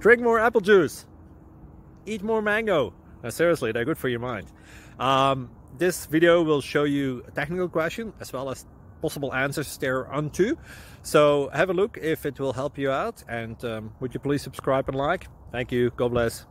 Drink more apple juice. Eat more mango. No, seriously, they're good for your mind. This video will show you a technical question as well as possible answers thereunto. So have a look if it will help you out, and would you please subscribe and like? Thank you. God bless.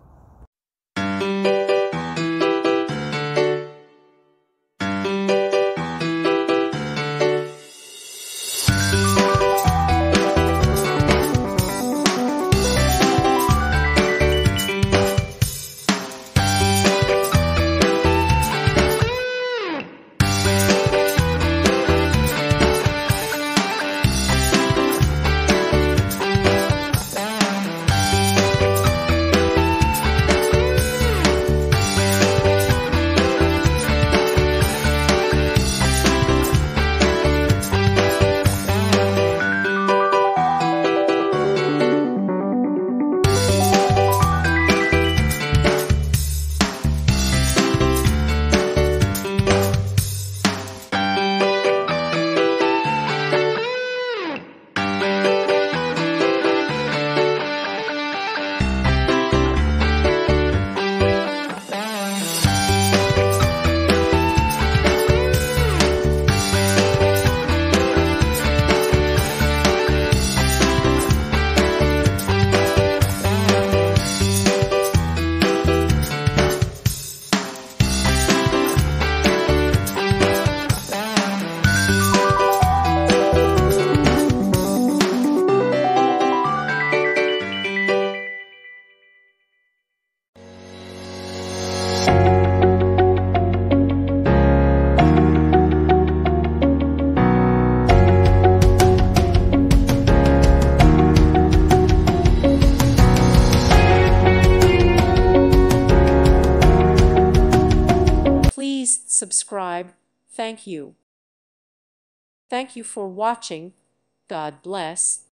Please subscribe. Thank you. Thank you for watching. God bless.